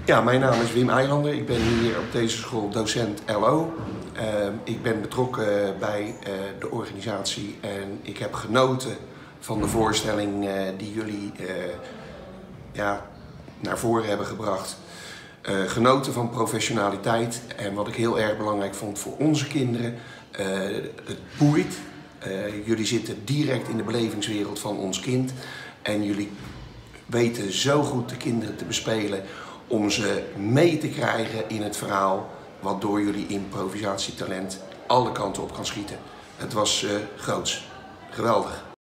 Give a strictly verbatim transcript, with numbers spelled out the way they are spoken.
Ja, mijn naam is Wim Eilander. Ik ben hier op deze school docent L O. Uh, ik ben betrokken bij uh, de organisatie en ik heb genoten van de voorstelling uh, die jullie uh, ja, naar voren hebben gebracht. Uh, genoten van professionaliteit en wat ik heel erg belangrijk vond voor onze kinderen, uh, het boeit. Uh, jullie zitten direct in de belevingswereld van ons kind en jullie weten zo goed de kinderen te bespelen om ze mee te krijgen in het verhaal wat door jullie improvisatietalent alle kanten op kan schieten. Het was uh, groots. Geweldig.